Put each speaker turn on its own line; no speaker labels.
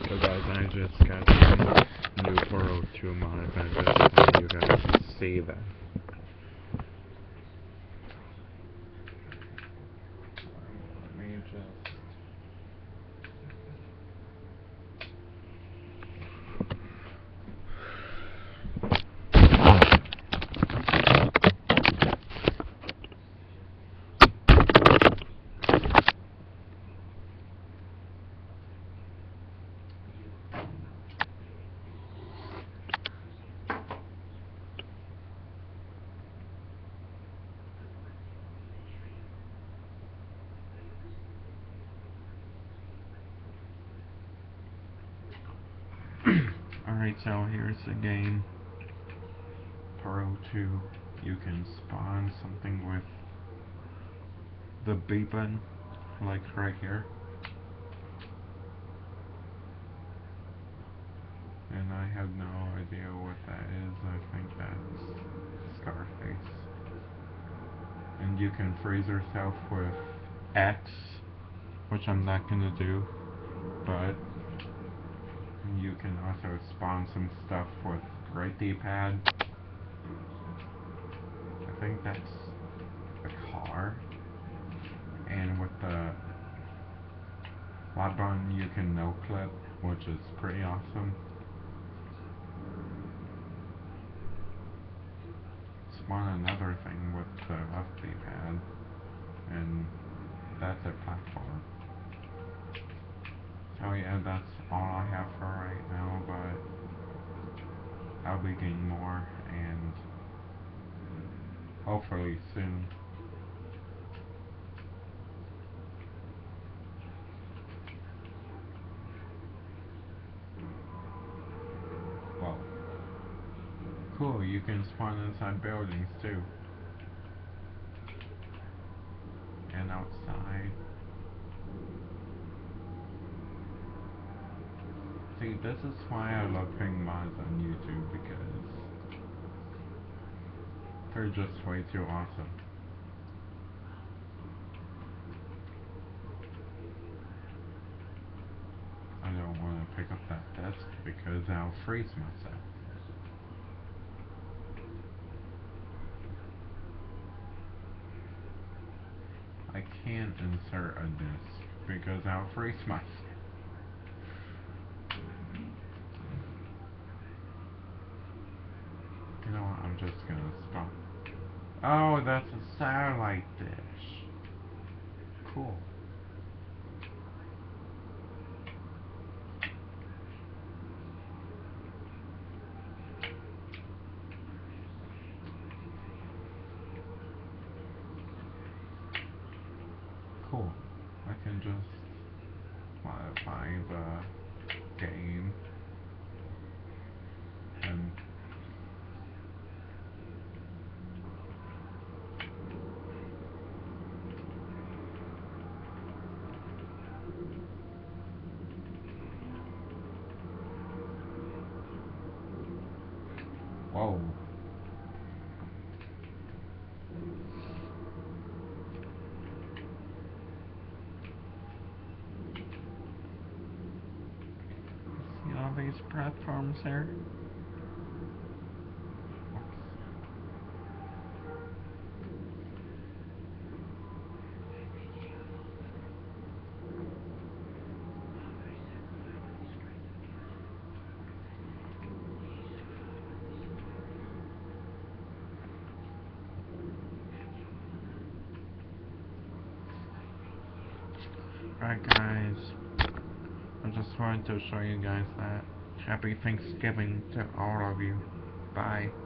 So guys, I just got some new 402 mod. I just want you guys to see that. Let me just... Alright, so here's the game. Pro 2. You can spawn something with the B button, like right here. And I have no idea what that is. I think that's Scarface. And you can freeze yourself with X, which I'm not gonna do, but you can also spawn some stuff with right D-pad. I think that's the car. And with the Y button you can no-clip, which is pretty awesome. Spawn another thing with the left D-pad, and that's a platform. So yeah, that's all I have for right now, but I'll be getting more, and hopefully soon. Well, cool, you can spawn inside buildings too. And outside. See, this is why I love playing mods on YouTube, because they're just way too awesome. I don't want to pick up that desk because I'll freeze myself. I can't insert a disc because I'll freeze myself. You know what, I'm just gonna stop. Oh, that's a satellite dish. Cool. Cool. I can just modify the game and whoa. See all these platforms there? Alright guys, I just wanted to show you guys that. Happy Thanksgiving to all of you. Bye.